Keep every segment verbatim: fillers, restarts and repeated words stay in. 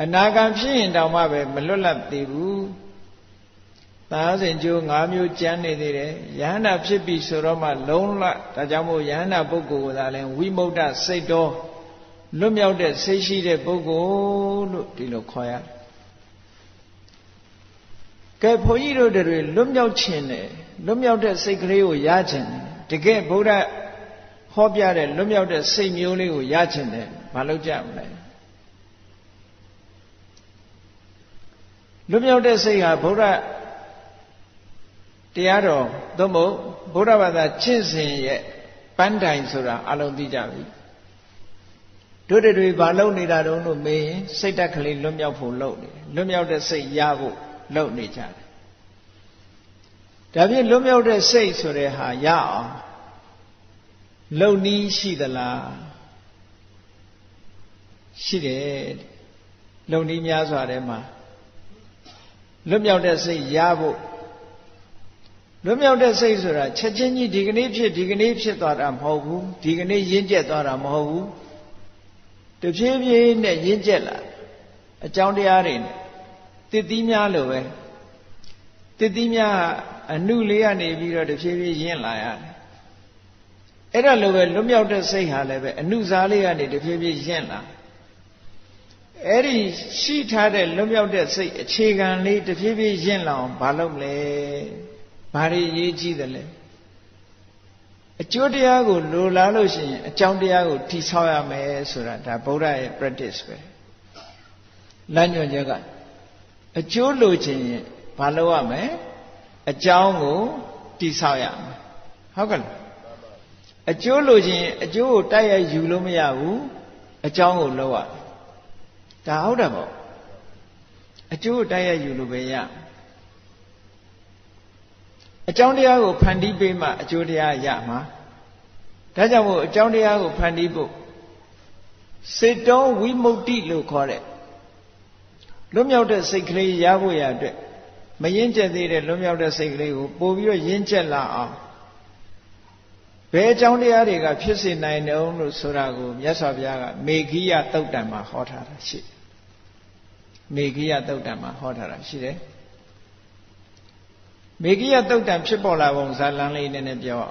အနာဂံဖြစ်ရင်တောင်မှပဲမလွတ်လပ်သေးဘူးသာစဉ်ကျိုး၅မျိုးကျမ်းနေသေးတယ်ယဟန္တာဖြစ်ပြီဆိုတော့မှလုံးလဒါကြောင့်မို့ယဟန္တာပုဂ္ဂိုလ်ကသာလဲဝိမု ക്ത စိတ်တော်လွတ်မြောက်တဲ့စိတ်ရှိတဲ့ပုဂ္ဂိုလ်လို့ဒီလိုခေါ်ရတယ်ကဲဘုန်းကြီးတို့တွေလွတ်မြောက်ခြင်းနဲ့လွတ်မြောက်တဲ့စိတ်ကလေးကိုရခြင်းတကယ်ဗုဒ္ဓဟောပြတဲ့လွတ်မြောက်တဲ့စိတ်မျိုးလေးကိုရခြင်းနဲ့မလုပ်ကြမလဲလွတ်မြောက်တဲ့စိတ်ဟာဗုဒ္ဓတရားတော်သို့မဟုတ်ဗုဒ္ဓဘာသာကျင့်စဉ်ရဲ့ပန်းတိုင်ဆိုတာအလုံးသိကြပြီတို့တွေဘာလုပ်နေတာတုံးလို့မေးရင်စိတ်ဓာတ်ကလေးလွတ်မြောက်ဖို့လုပ်နေတယ်လွတ်မြောက်တဲ့စိတ်ရဖို့လုပ်နေကြတယ်ဒါဖြင့်လွတ်မြောက်တဲ့စိတ်ဆိုတဲ့ဟာရအောင်လုံနည်းရှိသလားရှိတယ်လုံနည်းများစွာထဲမှာလွတ်မြောက်တဲ့စိတ်ရဖို့လွတ်မြောက်တဲ့စိတ်ဆိုတာချက်ချင်းကြီးဒီကနေ့ဖြစ်ဒီကနေ့ဖြစ်သွားတာမဟုတ်ဘူးဒီကနေ့ရင့်ကျက်သွားတာမဟုတ်ဘူးတဖြည်းဖြည်းနဲ့ရင့်ကျက်လာအကြောင်းတရားတွေနဲ့တည်တည်များလို့ပဲတည်တည်များအနုလေးကနေပြီးတော့တဖြည်းဖြည်းရင့်လာရတယ်အဲ့ဒါလိုပဲလွတ်မြောက်တဲ့စိတ်ဟာလည်းပဲအနုစားလေးကနေတဖြည်းဖြည်းရင့်လာအဲ့ဒီရှိထားတဲ့လွတ်မြောက်တဲ့စိတ်အခြေခံလေးတဖြည်းဖြည်းရင့်လာအောင်မလုပ်မလဲဘာတွေရေးကြည့်တယ်လဲအကျိုးတရားကိုလိုလားလို့ရှိရင်အကြောင်းတရားကိုထိဆောက်ရမယ်ဆိုတာဒါဗုဒ္ဓရဲ့ practice ပဲလမ်းညွှန်ချက်ကအကျိုးလိုချင်ရင်ဘာလုပ်ရမလဲအကြောင်းကိုတိဆောက်ရမယ်ဟုတ်ကဲ့အကျိုးလိုချင်အကျိုးကိုတိုက်ရိုက်ယူလို့မရဘူးအကြောင်းကိုလုပ်ရဒါဟုတ်တယ်ပေါ့အကျိုးကိုတိုက်ရိုက်ယူလို့ပဲရအကြောင်းတရားကိုဖန်တီးပေးမှအကျိုးတရားရမှာဒါကြောင့်မို့အကြောင်းတရားကိုဖန်တီးဖို့စေတောဝိမု ക്തി လို့ခေါ်တဲ့လွတ်မြောက်တဲ့စိတ်ကလေးရဖို့ရအတွက်မရင့်ကျက်သေးတဲ့လွတ်မြောက်တဲ့စိတ်ကလေးကိုပို့ပြီးတော့ရင့်ကျက်လာအောင်ဘယ်အကြောင်းတရားတွေကဖြစ်စေနိုင်တယ်လို့ဆိုတာကိုမြတ်စွာဘုရားကမေဂိယသုတ်တံမှာဟောထားတာရှိတယ်မေဂိယသုတ်တံမှာဟောထားတာရှိတယ်မေဂိယသုတ်တံဖြစ်ပေါ်လာပုံဇာလံလေးနည်းနည်းပြော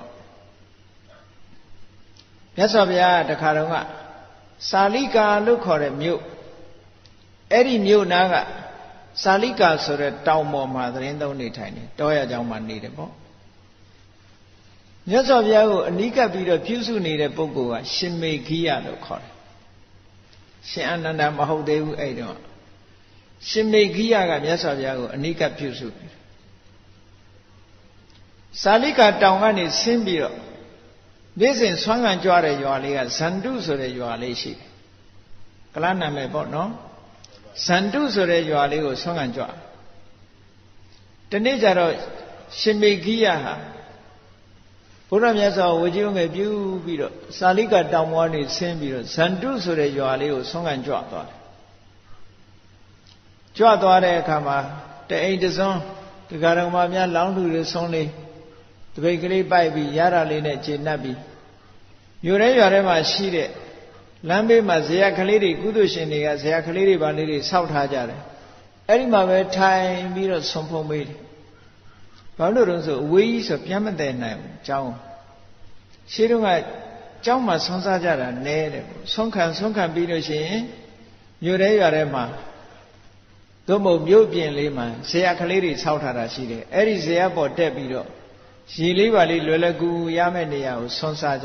မြတ်စွာဘုရားတခါတော့ကစာလိကာလို့ခေါ်တဲ့မြို့အဲ့ဒီမြို့နားကစာလိကာဆိုတဲ့တောင်ပေါ်မှာသတင်းသုံးနေထိုင်နေတောရကျောင်းမှာနေတယ်ပေါ့မြတ်စွာဘုရားကိုအနီးကပ်ပြီးတော့ပြုစုနေတဲ့ပုဂ္ဂိုလ်ကရှင်မေဂိယလို့ခေါ်တယ်ရှင်အာနန္ဒာမဟုတ်သေးဘူးအဲ့တော့ရှင်မေဂိယကမြတ်စွာဘုရားကိုအနီးကပ်ပြုစုပြီးစာလိကာတောင်ကနေဆင်းပြီးတော့နေ့စဉ်ဆွမ်းခံကြွတဲ့ရွာလေးကဇန္တုဆိုတဲ့ရွာလေးရှိတယ်ကလနာမယ်ပေါ့နော်ဇန္တုဆိုတဲ့ရွာလေးကိုဆွမ်းခံကြွတနေ့ကျတော့ရှင်မေဂိယဟာဘုရားမြတ်စွာဝေကြီးငယ်ပြုပြီးတော့စာလိကာတောင်ပေါ်ကနေဆင်းပြီးတော့ဇန္တုဆိုတဲ့ရွာလေးကိုဆွမ်းခံကြွသွားတယ်ကြွသွားတဲ့အခါမှာတအိမ်တစွန်းဒီကရုံမှာများလောင်းလူတွေဆုံးလေးတပိတ်ကလေးပိုက်ပြီးရတာလေးနဲ့ကျေနပ်ပြီးမြို့ထဲရွာထဲမှာရှိတဲ့လမ်းဘေးမှာဇေယျကလေးတွေကုသိုလ်ရှင်တွေကဇေယျကလေးတွေဗာလေးတွေဆောက်ထားကြတယ်အဲ့ဒီမှာပဲထိုင်ပြီးတော့ဆွန်ဖုံးပေးတယ်ဘာလို့လဲဆိုအဝေးကြီးဆိုပြန်မတည်နိုင်ဘူးကျောင်းရှင်းတော့ကကျောင်းမှာဆွန်စားကြတာနဲတယ်ဆွန်ခံဆွန်ခံပြီးလို့ရှိရင်မြို့ထဲရွာထဲမှာသို့မဟုတ်မြို့ပြင်လေးမှာဇေယျကလေးတွေဆောက်ထားတာရှိတယ်အဲ့ဒီဇေယျပေါ်တက်ပြီးတော့ရေလေးပါလေးလွယ်လွယ်ကူကူရမယ့်နေရာကိုဆွန်စားကြ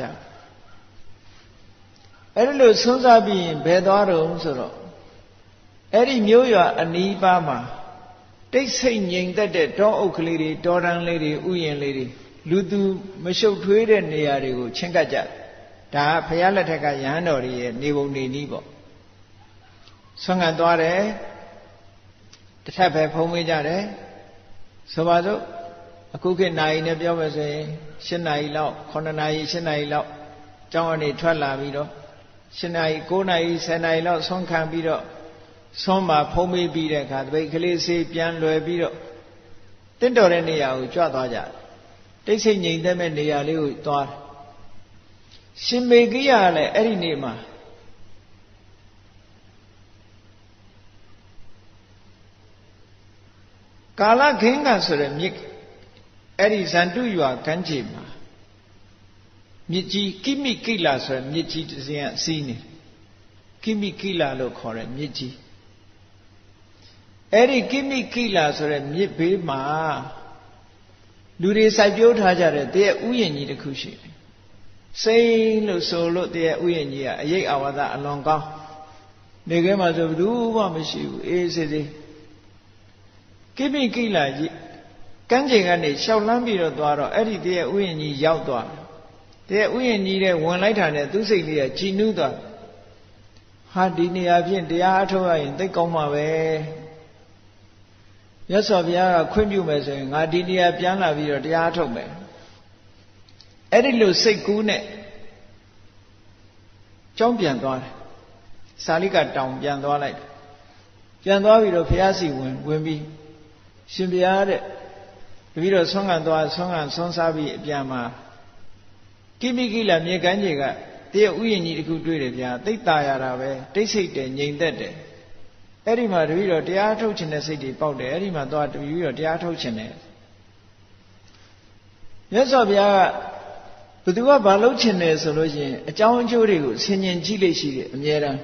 အဲ့ဒီလိုဆွန်စားပြီးရင်ဘယ်သွားတော့ဆိုတော့အဲ့ဒီမြို့ရွာအနီးပါးမှာတိတ်ဆိတ်ငြိမ်သက်တဲ့တောအုပ်ကလေးတွေတောတန်းလေးတွေဥယျာဉ်လေးတွေလူသူမရှုပ်ထွေးတဲ့နေရာတွေကိုချင်းကပ်ကြဒါကဘုရားလက်ထက်ကရဟန်းတော်တွေရဲ့နေပုံနေနည်းပေါ့ဆွမ်းခံသွားတယ်တစ်ထပ်ပဲဖုံးပေးကြတယ်ဆိုပါစို့အခုခေတ်နိုင်နဲ့ပြောမယ်ဆိုရင်၈နာရီလောက်9နာရီ၈နာရီလောက်ကျောင်းကနေထွက်လာပြီးတော့၈နာရီ၉နာရီ၁၀နာရီလောက်ဆွမ်းခံပြီးတော့ဆွမ်းမှာဖုံးပေးပြီးတဲ့အခါတပိတ်ကလေးဆေးပြန်လွယ်ပြီးတော့တင့်တော်တဲ့နေရာကိုကြွသွားကြတယ်တိတ်ဆိတ်ငြိမ်သက်မဲ့နေရာလေးကိုသွားတယ်ရှင်မေဂိယကလည်းအဲ့ဒီနေ့မှာကာလခင်းကဆိုတဲ့မြစ်အဲ့ဒီဇန်တုရွာကမ်းခြေမှာမြစ်ကြီးကိမိကိလာဆိုတဲ့မြစ်ကြီးတစ်စင်းအစီးနေကိမိကိလာလို့ခေါ်တဲ့မြစ်ကြီးအဲ့ဒီကိမိကိလာဆိုတဲ့မြစ်ဘေးမှာလူတွေစိုက်ပျိုးထားကြတဲ့တည်းဥယျာဉ်ကြီးတစ်ခုရှိတယ်စိမ့်လို့ဆိုလို့တည်းဥယျာဉ်ကြီးကအရိပ်အာဝါဒအလွန်ကောင်းနေခဲမှာဆိုဘယ်သူမှမရှိဘူးအေးစေးစေးကိမိကိလာကြီးကမ်းခြေကနေရှောက်လန်းပြီးတော့သွားတော့အဲ့ဒီတည်းဥယျာဉ်ကြီးရောက်သွားတယ်တည်းဥယျာဉ်ကြီးတဲ့ဝင်လိုက်တာနဲ့သူ့စိတ်လေးကကြည်နူးသွားဟာဒီနေရာဖြင့်တရားအထုတ်ရရင်သိကောင်းမှာပဲမြတ်စွာဘုရားကခွင့်ပြုမယ်ဆိုရင်ငါဒီနေရာပြန်လာပြီးတော့တရားထုတ်မယ်အဲ့ဒီလိုစိတ်ကူးနဲ့ကြောင်းပြန်သွားတယ်စာလိကတောင်ပြန်သွားလိုက်ပြန်သွားပြီးတော့ဘုရားစီဝင်ဝင်ပြီးရှင်ဘုရားတဲ့တပည့်တော်ဆွမ်းခံသွားဆွမ်းခံဆွမ်းစားပြီးအပြန်မှာကိမိကိလာမြေကမ်းခြေကတည်းဥယျာဉ်ကြီးတစ်ခုတွေ့တယ်ဗျာသိတာရတာပဲတိတ်ဆိတ်တယ်ငြိမ်သက်တယ်အဲ့ဒီမှာတပည့်တော်တရားထုတ်ခြင်းတဲ့စိတ်တွေပေါက်တယ်အဲ့ဒီမှာသွားတပည့်တော်တရားထုတ်ခြင်းတယ်မြတ်စွာဘုရားကဘသူကဘာလုပ်ခြင်းလဲဆိုလို့ရှိရင်အကြောင်းအကျိုးတွေကိုဆင်ញင်ကြည့်လိမ့်ရှိတယ်အမြဲတမ်း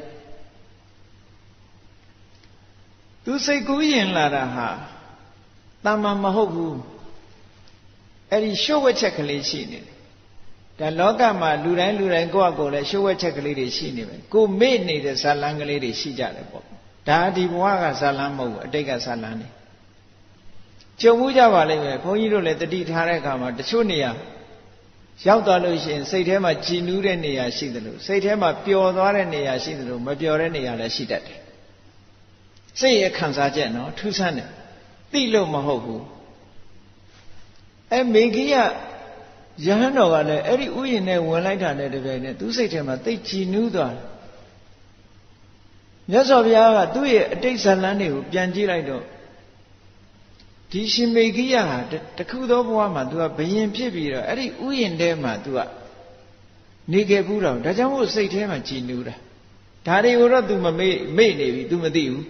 သူစိတ်ကူးရင်လာတာဟာတမန်မဟုတ်ဘူးအဲ့ဒီရှုပ်ဝက်ချက်ကလေးရှိနေတယ်ဒါလောကမှာလူတိုင်းလူတိုင်းကိုယ့်အကိုယ်လည်းရှုပ်ဝက်ချက်ကလေးတွေရှိနေပဲကိုမေ့နေတဲ့ဇာလန်းကလေးတွေရှိကြတယ်ပေါ့ဒါဒီဘဝကဇာလန်းမဟုတ်ဘူးအတိတ်ကဇာလန်းနေကြုံမှုကြပါလိမ့်မယ်ဘုန်းကြီးတို့လည်းတတိထားတဲ့အခါမှာတချို့နေရာရောက်သွားလို့ရှိရင်စိတ်ထဲမှာကြည်နူးတဲ့နေရာရှိတယ်လို့စိတ်ထဲမှာပျော်သွားတဲ့နေရာရှိတယ်လို့မပျော်တဲ့နေရာလည်းရှိတတ်တယ်စိတ်ရဲ့ခံစားချက်နော်ထူးဆန်းတယ်သိလို့မဟုတ်ဘူးအဲမေဂိယယဟန်တော်ကလည်းအဲ့ဒီဥယျာဉ်နဲ့ဝင်လိုက်တာနဲ့တပြိုင်နက်သူစိတ်ထဲမှာသိကြည်နူးသွားတယ်မြတ်စွာဘုရားကသူ့ရဲ့အတိတ်ဇာလန်းတွေကိုပြန်ကြည့်လိုက်တော့ဒီရှင်မေဂိယဟာတခုသောဘဝမှာသူကဘယင်ဖြစ်ပြီးတော့အဲ့ဒီဥယျာဉ်ထဲမှာသူကနေခဲ့ဘူးတော့ဒါကြောင့်မို့စိတ်ထဲမှာကြည်နူးတာဒါတွေကိုတော့ तू မမေ့မေ့နေပြီ तू မသိဘူး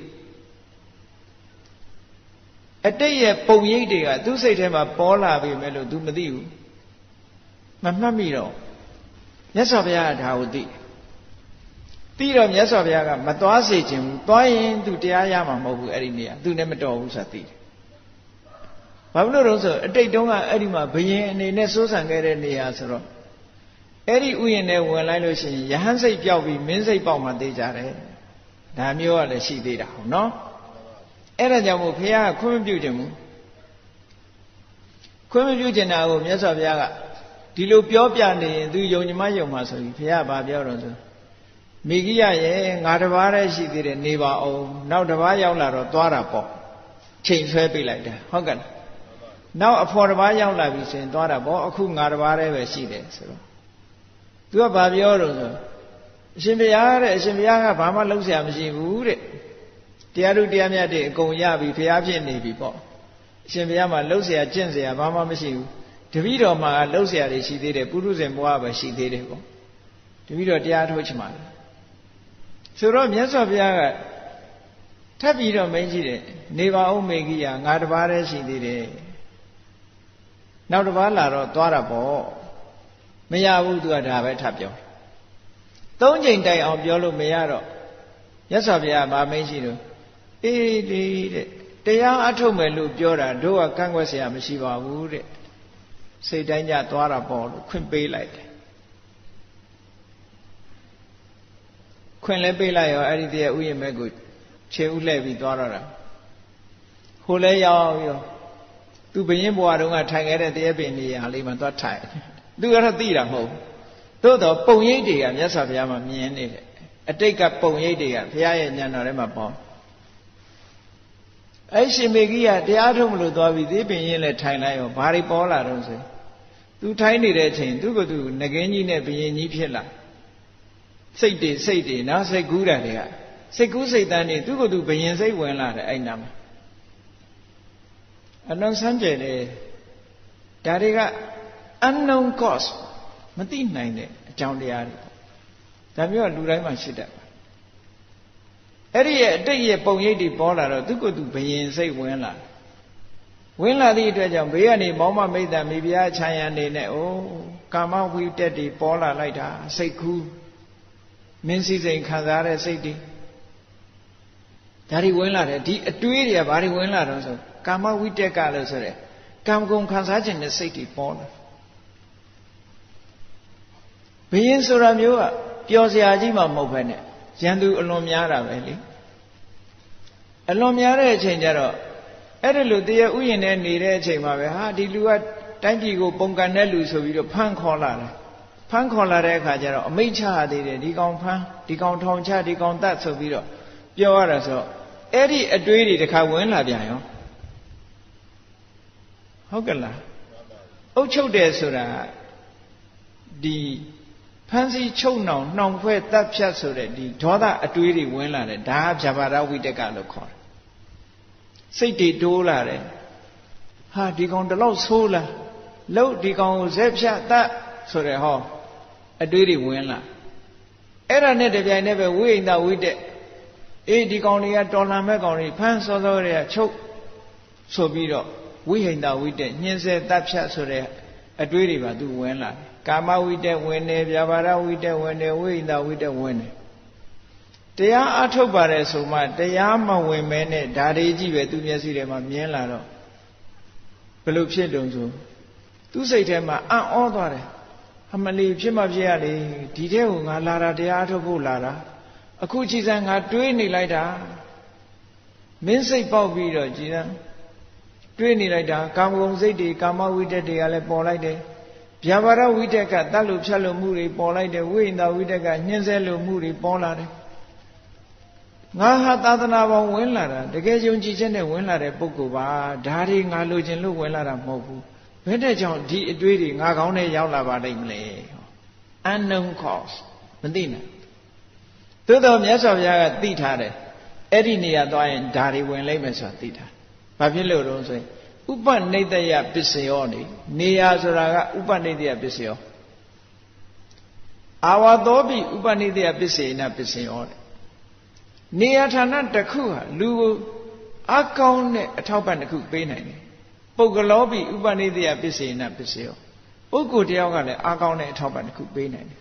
အတိတ်ရဲ့ပုံရိပ်တွေကသူ့စိတ်ထဲမှာပေါ်လာပြီမဲ့လို့ तू မသိဘူးမမှတ်မိတော့မြတ်စွာဘုရားကဒါကိုသိပြီးတော့မြတ်စွာဘုရားကမသွားစေခြင်းဘူးသွားရင် तू တရားရမှာမဟုတ်ဘူးအဲ့ဒီနေရာ तू နဲ့မတော်ဘူးဆိုတာသိတယ်ဘာလို့လို့ဆိုအတိတ်တုန်းကအဲ့ဒီမှာဘယင်အနေနဲ့စိုးစံခဲ့တဲ့နေရာဆိုတော့အဲ့ဒီဥယျာဉ်နဲ့ဝင်လိုက်လို့ရှိရင်ယဟန်စိတ်ပြောက်ပြီးမင်းစိတ်ပေါက်မှသိကြတယ်ဒါမျိုးကလည်းရှိသေးတာဟုတ်နော်အဲ့ဒါကြောင့်မို့ဘုရားကခွင့်မပြုခြင်းဘူးခွင့်မပြုခြင်းတာကိုမြတ်စွာဘုရားကဒီလိုပြောပြနေရင်သူယုံကြည်မယုံမှာဆိုပြီးဘုရားဗာပြောတော့ဆိုမိဂိယရဲ့ငါတပါးတည်းရှိသေးတယ်နေပါအောင်နောက်တပါးရောက်လာတော့သွားတာပေါ့ချိန်ဆွဲပေးလိုက်တယ်ဟုတ်ကဲ့နောက်အဖော်တပါးရောက်လာပြီဆိုရင်သွားတာပေါ့အခုငါတပါးတည်းပဲရှိတယ်ဆိုတော့သူကဗာပြောတော့ဆိုအရှင်ဘုရားတဲ့အရှင်ဘုရားကဘာမှလုပ်เสียမရှိဘူးတဲ့တရားတို့တရားမြတ်တွေအကုန်ရပြီဘုရားဖြစ်နေပြီပေါ့အရှင်ဘုရားမှာလှုပ်เสียကျင့်เสียဘာမှမရှိဘူးတပည့်တော်မှာလှုပ်เสียတွေရှိသေးတယ်ပုရုဇဉ်ဘဝပဲရှိသေးတယ်ပေါ့တပည့်တော်တရားထုတ်ချင်ပါလေဆိုတော့မြတ်စွာဘုရားကထပ်ပြီးတော့မင်းကြီးတယ်နေပါဦးမေဂိယငါတပါးတည်းရှိသေးတယ်နောက်တစ်ပါးလာတော့သွားတာပေါ့မရဘူးသူကဒါပဲထပ်ပြောသုံးချိန်တိုင်အောင်ပြောလို့မရတော့မြတ်စွာဘုရားဗာမင်းရှိတော့အေးဒီတဲ့တရားအထုတ်မယ်လို့ပြောတာတို့ကကန့်ကွက်เสียမရှိပါဘူးတဲ့စိတ်တိုင်းကြသွားတာပေါ့လို့ခွင့်ပေးလိုက်တယ်ခွင့်လည်းပေးလိုက်ရောအဲ့ဒီတည်းဥယျာဉ်မဲ့ကိုခြေဥလှည့်ပြီးသွားတော့တာဟိုလဲရောက်ပြီးတော့သူဘယင်းဘွားတုန်းကထိုင်ခဲ့တဲ့တရားပင်နေရာလေးမှာသွားထိုင်သူကတော့သိတာမဟုတ်သို့တော့ပုံရိပ်တွေကမြတ်စွာဘုရားမှာမြင်နေတယ်အတိတ်ကပုံရိပ်တွေကဘုရားရဲ့ဉာဏ်တော်ထဲမှာပေါ်အဲ့ရှင်မေဂိယတရားထုတ်မလို့သွားပြီးသေးပင်ရင်လည်းထိုင်လိုက်ရောဘာတွေပေါ်လာတော့ဆိုသူထိုင်နေတဲ့အချိန်သူကသူငကင်းကြီးနဲ့ဘယင်းကြီးဖြစ်လာစိတ်တွေစိတ်တွေနော်စိတ်ကူးတာတွေကစိတ်ကူးစိတ်တန်းတွေသူကသူဘယင်းစိတ်ဝင်လာတယ်အဲ့နာမှာအလုံးစမ်းကြတယ်ဒါတွေက unknown cause မသိနိုင်တဲ့အကြောင်းတရားတွေဒါမျိုးကလူတိုင်းမှာရှိတတ်တယ်အဲ့ဒီရဲ့အတိတ်ရဲ့ပုံရိပ်တွေပေါ်လာတော့သူကသူဘယင်စိတ်ဝင်လာဝင်လာသည့်အတွက်ကြောင့်ဘေးကနေမောင်းမမိတ်တံမိဖုရားခြံရံနေနဲ့အိုးကာမဝိတက်တွေပေါ်လာလိုက်တာစိတ်ကူးမင်းစည်းစိမ်ခံစားတဲ့စိတ်တွေဒါတွေဝင်လာတယ်ဒီအတွေးတွေကဘာတွေဝင်လာတော့ဆိုကာမဝိတက်ကလို့ဆိုတဲ့ကံကုန်ခံစားခြင်းတဲ့စိတ်တွေပေါ်လာဘယင်းဆိုတာမျိုးကပျော်စရာကြီးမှမဟုတ်ပဲနဲ့ရန်သူအလွန်များတာပဲလေအလွန်များတဲ့အချိန်ကျတော့အဲ့ဒီလိုတရားဥယျာဉ်နဲ့နေတဲ့အချိန်မှာပဲဟာဒီလူကတိုင်းပြည်ကိုပုံကန်တဲ့လူဆိုပြီးတော့ဖမ်းခေါ်လာတယ်ဖမ်းခေါ်လာတဲ့အခါကျတော့အမိန့်ချရသေးတယ်ဒီကောင်ဖမ်းဒီကောင်ထောင်ချဒီကောင်တတ်ဆိုပြီးတော့ပြောရတာဆိုတော့အဲ့ဒီအတွေးတွေတစ်ခါဝင်လာပြန်ရောဟုတ်ကဲ့လားအုပ်ချုပ်တယ်ဆိုတာဒီဖမ်းဆီးချုပ်နှောင်နှောင်ဖွဲ့တပ်ဖြတ်ဆိုတဲ့ဒီဒေါသအတွေးတွေဝင်လာတယ်ဒါကဗျာပါဒဝိတက်ကလို့ခေါ်တယ်စိတ်တွေတိုးလာတယ်ဟာဒီကောင်တလောက်ဆိုးလားလို့ဒီကောင်ကိုဇက်ဖြတ်တတ်ဆိုတဲ့ဟောအတွေးတွေဝင်လာအဲ့ဒါနဲ့တပြိုင်တည်းပဲဝိဟိန္ဒဝိတက်အေးဒီကောင်တွေကတော်လှန်မဲ့ကောင်တွေဖမ်းစောစောတွေကချုပ်ဆိုပြီးတော့ဝိဟိန္ဒဝိတက်ညှင်းဆဲတပ်ဖြတ်ဆိုတဲ့အတွေးတွေပါသူဝင်လာတယ်ကာမဝိတက်ဝင်တယ်ဗျာပါဒဝိတက်ဝင်တယ်ဝိဟိန္ဒဝိတက်ဝင်တယ်တရားအထုတ်ပါတယ်ဆိုမှတရားမဝင်မဲနဲ့ဓာရီကြီးပဲသူမျက်စိထဲမှာမြင်လာတော့ဘယ်လိုဖြစ်တုံဆိုသူ့စိတ်ထဲမှာအံ့ဩသွားတယ်အမလီဖြစ်မှဖြစ်ရလေဒီတဲ့ကိုငါလာတာတရားအထုတ်ဖို့လာတာအခုကြည်စံငါတွေးနေလိုက်တာမင်းစိတ်ပေါက်ပြီးတော့ကြည်စံတွေးနေလိုက်တာကာမဂုဏ်စိတ်တွေကာမဝိတက်တွေကလည်းပေါ်လိုက်တယ်ဗျာပါဒဝိတက်ကတတ်လို့ဖြတ်လို့မှုတွေပေါ်လိုက်တယ်ဝိဟိန္ဒဝိတက်ကညှင်းဆဲလို့မှုတွေပေါ်လာတယ်ငါဟာသာသနာပေါင်းဝင်လာတာတကယ်ယုံကြည်ချက်နဲ့ဝင်လာတဲ့ပုဂ္ဂိုလ်ပါဒါတွေငါလိုချင်လို့ဝင်လာတာမဟုတ်ဘူးဘယ်တဲ့ကြောင့်ဒီအတွေးတွေငါကောင်းနဲ့ရောက်လာပါလိမ့်မလဲ unknown cause မသိနိုင်သို့တော်မြတ်စွာဘုရားကသိထားတယ်အဲ့ဒီနေရာသွားရင်ဒါတွေဝင်လိမ့်မယ်ဆိုတာသိထားဘာဖြစ်လို့တော့ဆိုရင်ဥပနိတယပစ္စယောနေနေရာဆိုတာကဥပနိတယပစ္စယောအာဝသောပိဥပနိတယပစ္စေနပစ္စယောတဲ့နေရာဌာနတစ်ခုဟာလူကိုအကောင်းတဲ့အထောက်ပံ့တစ်ခုပေးနိုင်တယ်ပုဂ္ဂလောပိဥပနိတယပစ္စေနပစ္စယောပုဂ္ဂိုလ်တယောက်ကလည်းအကောင်းတဲ့အထောက်ပံ့တစ်ခုပေးနိုင်တယ်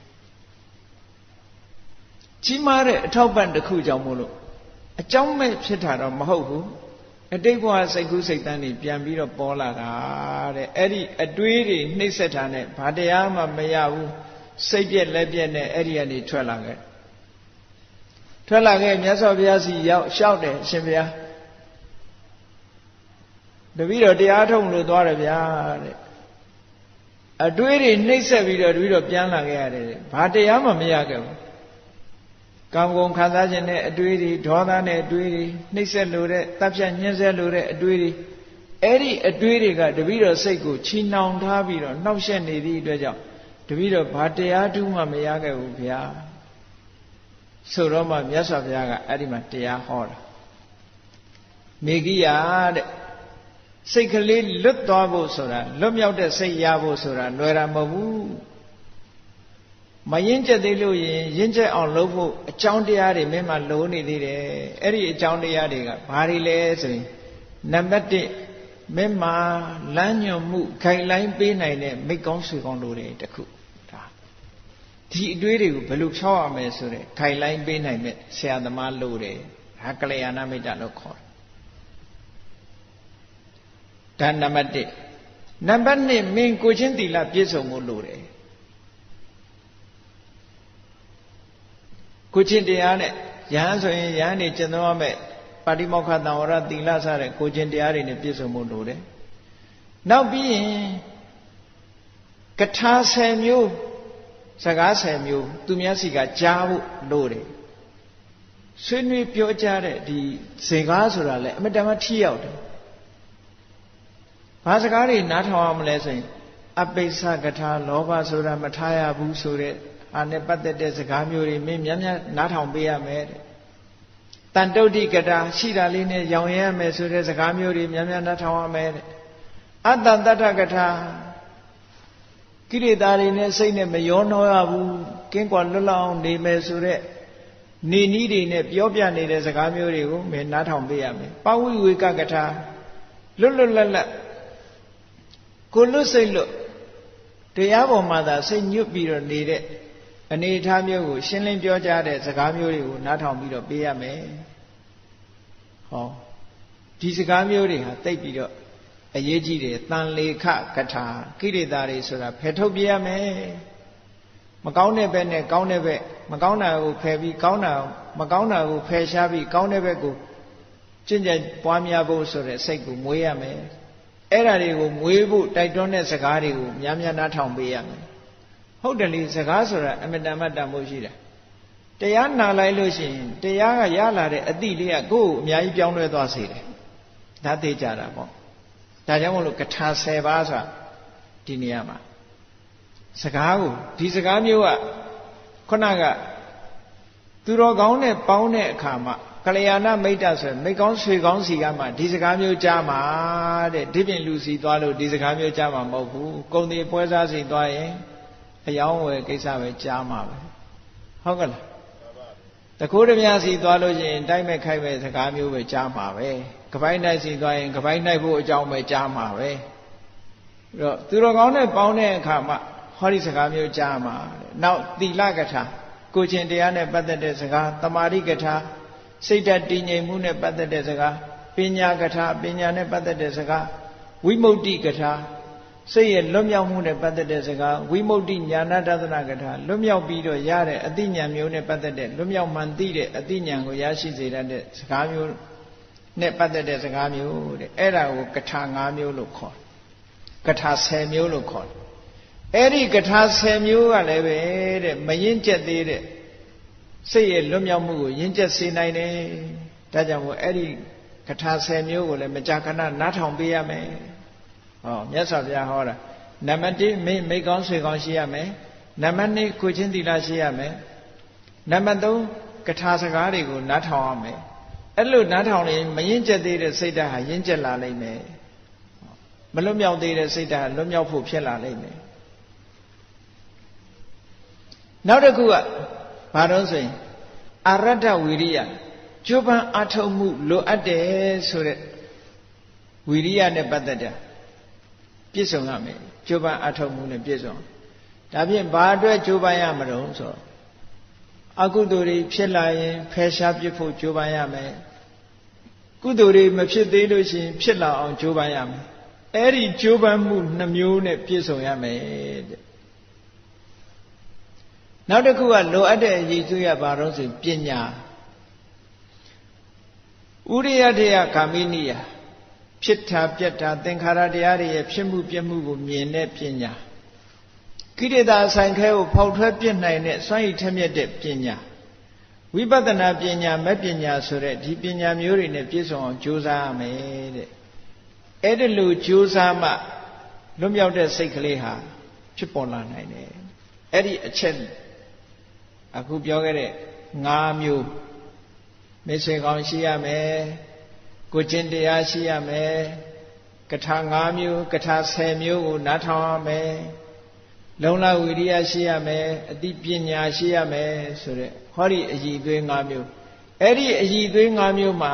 ကြီးမားတဲ့အထောက်ပံ့တစ်ခုကြောင့်မို့လို့အကြောင်းမဲ့ဖြစ်တာတော့မဟုတ်ဘူးအတိတ်ဘဝစိတ်ကူးစိတ်တန်းတွေပြန်ပြီးတော့ပေါ်လာတာတဲ့အဲ့ဒီအတွေးတွေနှိမ့်ဆက်တာနဲ့ဘာတရားမှမရဘူးစိတ်ပြက်လက်ပြက်နဲ့အဲ့ဒီကနေထွက်လာခဲ့ထွက်လာခဲ့မြတ်စွာဘုရားစီရောက်လျှောက်တယ်အရှင်ဘုရားတပည့်တော်တရားထုံလို့သွားတယ်ဗျာတဲ့အတွေးတွေနှိမ့်ဆက်ပြီးတော့တပည့်တော်ပြန်လာခဲ့ရတယ်ဘာတရားမှမရခဲ့ဘူးကာမဂုဏ်ခံစားခြင်းနဲ့အတွေးတွေဒေါသနဲ့အတွေးတွေနှိမ့်ဆက်လို့တဲ့တပ်ဖြတ်ညှင်းဆဲလို့တဲ့အတွေးတွေအဲ့ဒီအတွေးတွေကတပည့်တော်စိတ်ကိုချီနှောင်ထားပြီးတော့နှောက်ယှက်နေသည့်အတွက်ကြောင့်တပည့်တော်ဘာတရားတူးမှမရခဲ့ဘူးဗျာဆိုတော့မှမြတ်စွာဘုရားကအဲ့ဒီမှာတရားဟောတာမေဂိယတဲ့စိတ်ကလေးလွတ်သွားဖို့ဆိုတာလွတ်မြောက်တဲ့စိတ်ရဖို့ဆိုတာလွယ်တာမဟုတ်ဘူးမရင်ကျက်သေးလို့ရင်ရင်ကျက်အောင်လုပ်ဖို့အကြောင်းတရားတွေမင်းမှလိုနေသေးတယ်အဲ့ဒီအကြောင်းတရားတွေကဘာတွေလဲဆိုရင်နံပါတ်တစ်မင်းမှလမ်းညွန်မှုခိုင်လိုင်းပေးနိုင်တဲ့မိတ်ကောင်းဆွေကောင်းလိုတယ်တခုဒါဒီအတွေးတွေကိုဘယ်လိုဖြောက်ရမလဲဆိုတဲ့ခိုင်လိုင်းပေးနိုင်တဲ့ဆရာသမားလိုတယ်ဒါကလျာဏမိတ်တလို့ခေါ်တယ်ဒါနံပါတ်တစ်နံပါတ်နှစ်မင်းကိုချင်းသီလပြည့်စုံဖို့လိုတယ်ကိုချင်းတရားနဲ့ယဟန်ဆိုရင်ယဟန်နေကျင့်သုံးရမယ်ပါတိမောက္ခသံဝရသီလစတဲ့ကိုချင်းတရားတွေနဲ့ပြည့်စုံဖို့လိုတယ်နောက်ပြီးရင်ကထာဆယ်မျိုးစကားဆယ်မျိုးသူများစီကကြားဖို့လိုတယ်ဆွေးနွေးပြောကြတဲ့ဒီစကားဆိုတာလည်းအမတန်မှထိရောက်တယ်ဘာစကားတွေနားထောင်ရမလဲဆိုရင်အပိစ္ဆကထာလောဘဆိုတာမထားရဘူးဆိုတဲ့အာနဲ့ပတ်သက်တဲ့စကားမျိုးတွေမင်းများများနားထောင်ပေးရမယ်တဲ့တန်တုဋ္ဌိကထာရှိတာလေးနဲ့ရောင်ရမ်းမယ်ဆိုတဲ့စကားမျိုးတွေများများနားထောင်ရမယ်တဲ့အတ္တတတ္ထကထာကိရိတာတွေနဲ့စိတ်နဲ့မရောနှောရဘူးကင်းကွာလွတ်လပ်အောင်နေမယ်ဆိုတဲ့နေနည်းတွေနဲ့ပြောပြနေတဲ့စကားမျိုးတွေကိုမင်းနားထောင်ပေးရမယ်ပဝိဝေကကထာလွတ်လွတ်လပ်လပ်ကိုလွတ်စိတ်လွတ်တရားပေါ်မှာသာစိတ်ညွတ်ပြီးတော့နေတဲ့အနေအထားမျိုးကိုရှင်းလင်းပြောကြားတဲ့စကားမျိုးတွေကိုနားထောင်ပြီးတော့ပေးရမယ်ဟောဒီစကားမျိုးတွေဟာတိတ်ပြီးတော့အရေးကြီးတယ်တန်လေခကထာကိရိတာတွေဆိုတာဖယ်ထုတ်ပြရမယ်မကောင်းတဲ့ဘက်နဲ့ကောင်းတဲ့ဘက်မကောင်းတာကိုဖယ်ပြီးကောင်းတာမကောင်းတာကိုဖယ်ရှားပြီးကောင်းတဲ့ဘက်ကိုကျင့်ကြံပွားများဖို့ဆိုတဲ့စိတ်ကိုမွေးရမယ်အဲ့ဒါတွေကိုမွေးဖို့တိုက်တွန်းတဲ့စကားတွေကိုများများနားထောင်ပေးရမယ်ဟုတ်တယ်လေစကားဆိုတာအမတန်မှတန်ဖို့ရှိတာတရားနာလိုက်လို့ရှိရင်တရားကရလာတဲ့အသည့်လေးကကိုယ့်ကိုအများကြီးပြောင်းလဲသွားစေတယ်ဒါသိကြတာပေါ့ဒါကြောင့်မို့လို့ကထာဆယ်ပါးဆိုတာဒီနေရာမှာစကားကိုဒီစကားမျိုးကခုနကသူတော်ကောင်းနဲ့ပေါင်းတဲ့အခါမှာကလျာဏမိတ်တဆိုမိတ်ကောင်းဆွေကောင်းစီကမှဒီစကားမျိုးကြားမှာတဲ့ဒီပြင်လူစီသွားလို့ဒီစကားမျိုးကြားမှာမဟုတ်ဘူးကုံဒီပွဲစားစီသွားရင်အယောင်းဝယ်ကိစ္စပဲကြားမှာပဲဟုတ်ကလားတခိုးတမများစီသွားလို့ရှိရင်တိုက်မဲ့ခိုက်မဲ့စကားမျိုးပဲကြားမှာပဲကပိုင်းနိုင်စီသွားရင်ကပိုင်းနိုင်ဖို့အကြောင်းပဲကြားမှာပဲအဲ့တော့သူတော်ကောင်းနဲ့ပေါင်းတဲ့အခါမှာဟောဒီစကားမျိုးကြားမှာနောက်သီလကထာကိုချင်းတရားနဲ့ပတ်သက်တဲ့စကားတမာရိကထာစိတ်ဓာတ်တည်ငြိမ်မှုနဲ့ပတ်သက်တဲ့စကားပညာကထာပညာနဲ့ပတ်သက်တဲ့စကားဝိမု ക്തി ကထာစိတ်ရဲ့လွတ်မြောက်မှုနဲ့ပတ်သက်တဲ့စကားဝိမု ക്തി ဉာဏတသနာကထာလွတ်မြောက်ပြီးတော့ရတဲ့အသိဉာဏ်မျိုးနဲ့ပတ်သက်တဲ့လွတ်မြောက်မှန်သိတဲ့အသိဉာဏ်ကိုရရှိစေတတ်တဲ့စကားမျိုးနဲ့ပတ်သက်တဲ့စကားမျိုးတဲ့အဲ့ဒါကိုကထာ၅မျိုးလို့ခေါ်ကထာ၁၀မျိုးလို့ခေါ်အဲ့ဒီကထာ၁၀မျိုးကလည်းပဲတဲ့မရင်ကျက်သေးတဲ့စိတ်ရဲ့လွတ်မြောက်မှုကိုရင်ကျက်စေနိုင်တယ်ဒါကြောင့်မို့အဲ့ဒီကထာ၁၀မျိုးကိုလည်းမကြာခဏနားထောင်ပေးရမယ်ဟောမြတ်စွာဘုရားဟောတာနံပါတ်၁မိမိကောင်းဆွေကောင်းရှိရမယ်နံပါတ်၂ကိုချင်းသီလရှိရမယ်နံပါတ်၃ကထာစကားတွေကိုနားထောင်ရမယ်အဲ့လိုနားထောင်ရင်မရင်ကျက်သေးတဲ့စိတ်ဓာတ်ဟာရင်ကျက်လာလိမ့်မယ်မလွတ်မြောက်သေးတဲ့စိတ်ဓာတ်လွတ်မြောက်ဖို့ဖြစ်လာလိမ့်မယ်နောက်တစ်ခုကဘာလို့ဆိုရင်အရတ္တဝိရိယကျိုးပန်းအထောက်မှုလိုအပ်တယ်ဆိုတဲ့ဝိရိယနဲ့ပတ်သက်တာပြည့်စုံရမယ်ကျိုးပန်းအထောက်မှုနဲ့ပြည့်စုံဒါဖြင့်ဘာအတွက်ကျိုးပန်းရမလို့ဆိုတော့အကုသိုလ်တွေဖြစ်လာရင်ဖယ်ရှားပြစ်ဖို့ကြိုးပမ်းရမယ်ကုသိုလ်တွေမဖြစ်သေးလို့ရှိရင်ဖြစ်လာအောင်ကြိုးပမ်းရမယ်အဲ့ဒီကြိုးပမ်းမှုနှမျိုးနဲ့ပြည့်စုံရမယ်တဲ့နောက်တစ်ခုကလိုအပ်တဲ့အရေးကြီးရပါတော့ဆိုပညာဥရိယတေယကာမိနိယဖြစ်တာပြက်တာသင်္ခါရတရားတွေရဲ့ဖြစ်မှုပြက်မှုကိုမြင်တဲ့ပညာကိရိတာဆိုင်ခဲကိုဖောက်ထွက်ပြစ်နိုင်တဲ့စွမ်းရည်ထက်မြက်တဲ့ပညာဝိပဿနာပညာမဲ့ပညာဆိုတဲ့ဒီပညာမျိုးတွေနဲ့ပြည့်စုံအောင်ကြိုးစားရမယ်တဲ့အဲ့ဒီလိုကြိုးစားမှလွတ်မြောက်တဲ့စိတ်ကလေးဟာဖြစ်ပေါ်လာနိုင်တယ်အဲ့ဒီအချက်အခုပြောခဲ့တဲ့၅မျိုးမိတ်ဆွေကောင်းရှိရမယ်ကိုကျင့်တရားရှိရမယ်ကထာ၅မျိုးကထာ၁၀မျိုးကိုနားထောင်ရမယ်လုံလဝိရိယရှိရမယ်အသိပညာရှိရမယ်ဆိုတဲ့ဟောဒီအည်သွေး၅မျိုးအဲ့ဒီအည်သွေး၅မျိုးမှာ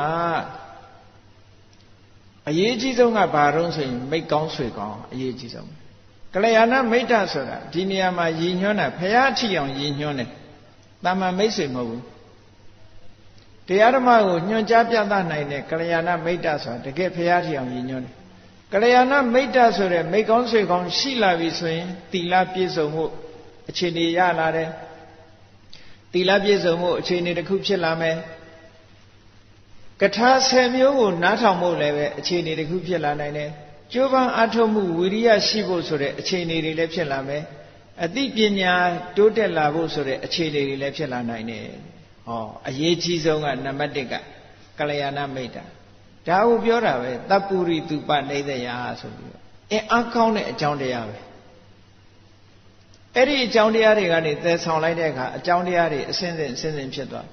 အရေးကြီးဆုံးကဘာတုံးဆိုရင်မိတ်ကောင်းဆွေကောင်းအရေးကြီးဆုံးကလျာဏမိတ်တဆိုတာဒီနေရာမှာရည်ညွှန်းတာဖရာအထီအောင်ရည်ညွှန်းတယ်တာမန်မိတ်ဆွေမဟုတ်ဘူးတရားဓမ္မကိုညွှန်ကြားပြသနိုင်တဲ့ကလျာဏမိတ်တဆိုတာတကယ်ဖရာအထီအောင်ရည်ညွှန်းတယ်ကလျာဏမိတ်တဆိုတဲ့မိတ်ကောင်းဆွေကောင်းရှိလာပြီဆိုရင်သီလပြည့်စုံမှုအခြေအနေရလာတယ်သီလပြည့်စုံမှုအခြေအနေတစ်ခုဖြစ်လာမယ်ကထာ၁၀မျိုးကိုနားထောင်ဖို့လည်းပဲအခြေအနေတစ်ခုဖြစ်လာနိုင်တယ်ကျိုးပန်းအထောက်မှုဝိရိယရှိဖို့ဆိုတဲ့အခြေအနေတွေလည်းဖြစ်လာမယ်အသိပညာတိုးတက်လာဖို့ဆိုတဲ့အခြေအနေတွေလည်းဖြစ်လာနိုင်တယ်ဟောအရေးကြီးဆုံးကနံပါတ်၁ကကလျာဏမိတ်တာဒါကိုပြောတာပဲတပ္ပုရိတုပနေသယဆိုပြီးတော့အင်းအကောင်းတဲ့အကြောင်းတရားပဲအဲ့ဒီအကြောင်းတရားတွေကနေသယ်ဆောင်လိုက်တဲ့အခါအကြောင်းတရားတွေအစင်းစင်အစင်းစင်ဖြစ်သွား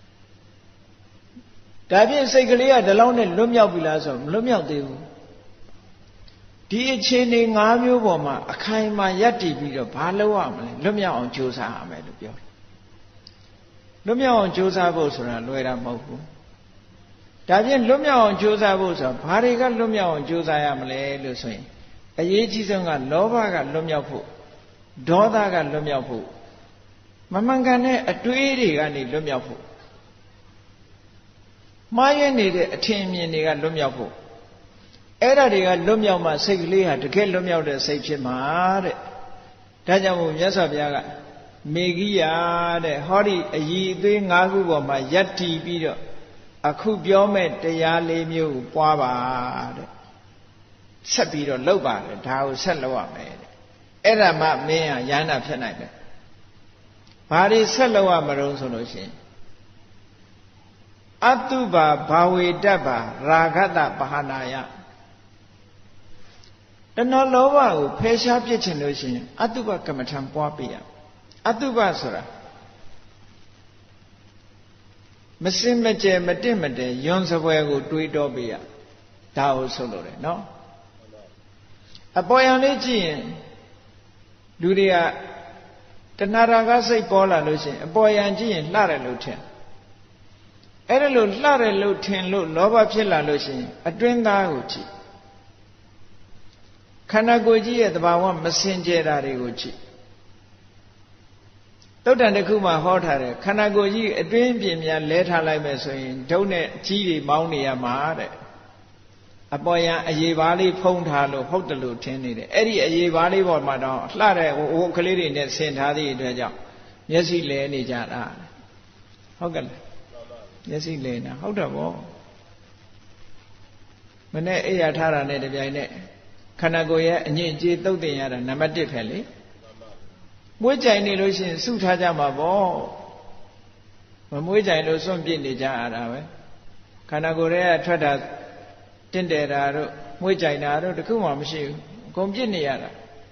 ဒါဖြင့်စိတ်ကလေးကဒီလောက်နဲ့လွတ်မြောက်ပြီလားဆိုမလွတ်မြောက်သေးဘူးဒီအခြေအနေ၅မျိုးပေါ်မှာအခိုင်အမာရပ်တည်ပြီးတော့ဘာလုပ်ရမလဲလွတ်မြောက်အောင်ကြိုးစားရမယ်လို့ပြောတယ်လွတ်မြောက်အောင်ကြိုးစားဖို့ဆိုတာလွယ်တာမဟုတ်ဘူးဒါဖြင့်လွတ်မြောက်အောင်ကြိုးစားဖို့ဆိုဘာတွေကလွတ်မြောက်အောင်ကြိုးစားရမလဲလို့ဆိုရင်အရေးကြီးဆုံးကလောဘကလွတ်မြောက်ဖို့ဒေါသကလွတ်မြောက်ဖို့မမှန်ကန်တဲ့အတွေးတွေကနေလွတ်မြောက်ဖို့မှားယွင်းနေတဲ့အထင်အမြင်တွေကလွတ်မြောက်ဖို့အဲ့ဒါတွေကလွတ်မြောက်မှစိတ်ကလေးဟာတကယ်လွတ်မြောက်တဲ့စိတ်ဖြစ်မှာတဲ့ဒါကြောင့်မို့မြတ်စွာဘုရားကမေဂိယတဲ့ဟောဒီအည်အသွေး၅ခုပေါ်မှာယက်တည်ပြီးတော့အခုပြောမဲ့တရားလေးမျိုးကိုပွားပါတဲ့ဆက်ပြီးတော့လုပ်ပါလေဒါကိုဆက်လုပ်ရမယ်တဲ့အဲ့ဒါမှမင်းဟာယန္တာဖြစ်နိုင်တယ်ဘာတွေဆက်လုပ်ရမလို့ဆိုလို့ရှိရင်အတုပါဘာဝေတ္တပါရာဂတပဟာနာယတဏှာလောဘကိုဖယ်ရှားပြစ်ချင်လို့ရှိရင်အတုပကမ္မထံပွားပေးရအတုပဆိုတာမစင်မကြဲမတင့်မတဲယွန်းစပွဲကိုတွေးတောပေးရဒါကိုဆိုလို့တယ်နော်အပေါ်ယံလေးကြည့်ရင်လူတွေကတဏှာရာဂစိတ်ပေါ်လာလို့ရှိရင်အပေါ်ယံကြည့်ရင်လှတယ်လို့ထင်အဲ့ဒါလို့လှတယ်လို့ထင်လို့လောဘဖြစ်လာလို့ရှိရင်အတွင်းသားကိုကြည့်ခန္ဓာကိုယ်ကြီးရဲ့သဘာဝမစင်ကြဲတာတွေကိုကြည့်တုတ်တန်တစ်ခုမှဟောထားတယ်ခန္ဓာကိုယ်ကြီးအတွင်းပြင်များလဲထားလိုက်မယ်ဆိုရင်ဒုတ်နဲ့ကြီးတွေမောင်းနေရမှာတဲ့အပေါ်ယံအရေပါးလေးဖုံးထားလို့ဟုတ်တယ်လို့ထင်နေတယ်အဲ့ဒီအရေပါးလေးပေါ်မှာတော့လှတဲ့ဝုတ်ကလေးတွေနဲ့ဆင်ထားသည့်အတွက်ကြောင့်မျက်စိလဲနေကြတာဟုတ်ကဲ့မျက်စိလဲနေတာဟုတ်တယ်ဗောမနေ့အိယာထားတာနဲ့တပြိုင်နက်ခန္ဓာကိုယ်ရဲ့အညစ်အကြေးသုတ်တင်ရတာနံပါတ်တစ်ပဲလေမွေးကြိုင်နေလို့ရှိရင်စုထားကြမှာပေါ့မမွေးကြိုင်လို့စွန့်ပြစ်နေကြရတာပဲခန္ဓာကိုယ်ရဲ့ထွက်တာတင့်တယ်တာတို့မွေးကြိုင်တာတို့တခုမှမရှိဘူးအကုန်ပြစ်နေရတာ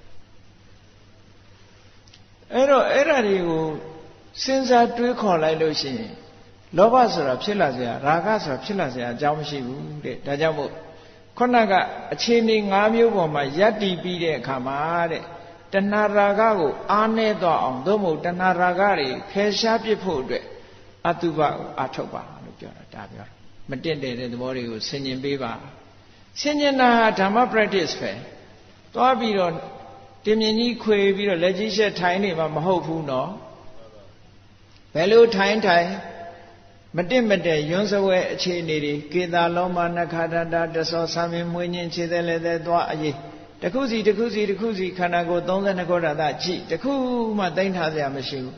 အဲ့တော့အဲ့ဓာတွေကိုစဉ်းစားတွေးခေါ်လိုက်လို့ရှိရင်လောဘဆိုတာဖြစ်လာเสียရာဂဆိုတာဖြစ်လာเสียအကြောင်းမရှိဘူးတဲ့ဒါကြောင့်မို့ခုနကအခြေအနေ၅မျိုးပေါ်မှာယက်တည်ပြီးတဲ့အခါမှာတဲ့တဏှာရာဂကိုအားနည်းသွားအောင်သို့မဟုတ်တဏှာရာဂတွေဖယ်ရှားပစ်ဖို့အတွက်အတုပကိုအထုတ်ပါလို့ပြောတာဒါပြောမတင့်တယ်တဲ့သဘောတွေကိုဆင်ញင်ပေးပါဆင်ញင်တာဓမ္မ practice ပဲသွားပြီးတော့တင်မြင်ကြီးခွေပြီးတော့လက်ကြီးရှက်ထိုင်နေမှာမဟုတ်ဘူးနော်ဘယ်လိုထိုင်ထိုင်မတင့်မတဲ့ယွန်းစဝဲအခြေအနေတွေကေတာလောမနခဒတာတဆောဆံမင်းမွေးညင်းခြေသေးလည်းသေးသွားအရေးတခုစီတခုစီတခုစီခန္ဓာကိုယ်သုံးဆယ်နှစ်ခုဓာတ်ကြည့်တခုမှသိမ့်ထားစရာမရှိဘူး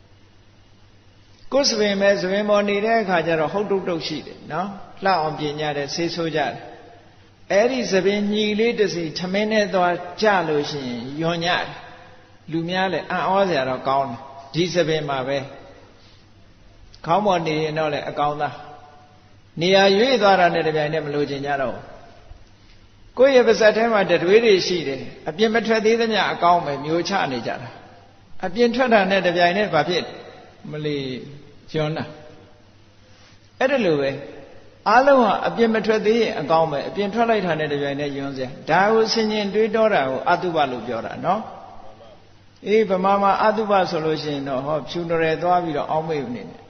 ကိုယ်စပင်ပဲစပင်ပေါ်နေတဲ့အခါကျတော့ဟုတ်တုတ်တုတ်ရှိတယ်နော်လှအောင်ပြင်ကြတယ်ဆေးဆိုးကြတယ်အဲ့ဒီစပင်ညီလေးတစ်စီထမင်းနဲ့သွားကြလို့ရှိရင်ယွန်ညတယ်လူများလည်းအံ့ဩစရာတော့ကောင်းတယ်ဒီစပင်မှာပဲခေါင်းပေါ်နေရင်တော့လည်းအကောင်းသားနေရာရွေ့သွားတာနဲ့တပြိုင်တည်းမလို့ချင်ကြတော့ကိုယ့်ရဲ့ပါးစပ်ထဲမှာတတွေးတွေရှိတယ်အပြင်မထွက်သေးသမျှအကောင်းပဲမျိုးချနေကြတာအပြင်ထွက်တာနဲ့တပြိုင်တည်းဘာဖြစ်မလီကျွန်းတာအဲ့ဒါလိုပဲအားလုံးဟာအပြင်မထွက်သေးရင်အကောင်းပဲအပြင်ထွက်လိုက်တာနဲ့တပြိုင်တည်းယွန်းစရာဒါကိုဆင်ញင်တွေးတောတာကိုအတုပလို့ပြောတာနော်အေးဗမာမှာအတုပဆိုလို့ရှိရင်တော့ဟောဖြူနရယ်သွားပြီးတော့အောင်းမေ့နေတယ်